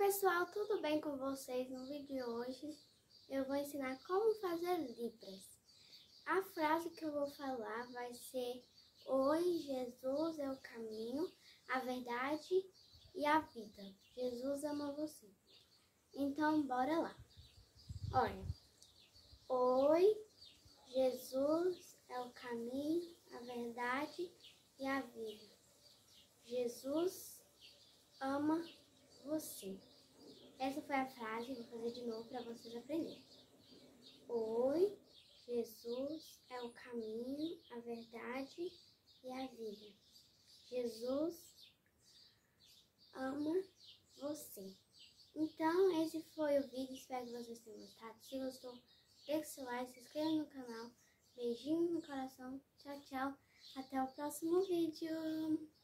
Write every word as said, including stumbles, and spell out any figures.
pessoal, tudo bem com vocês? No vídeo de hoje eu vou ensinar como fazer libras. A frase que eu vou falar vai ser: Oi, Jesus é o caminho, a verdade e a vida. Jesus ama você. Então, bora lá. Olha, oi, Jesus é o caminho, a verdade e a vida. Jesus ama você. Essa foi a frase, vou fazer de novo para vocês aprenderem. Oi, Jesus é o caminho, a verdade e a vida. Jesus ama você. Então, esse foi o vídeo, espero que vocês tenham gostado. Se gostou, deixe seu like, se inscreva no canal. Beijinho no coração, tchau, tchau. Até o próximo vídeo.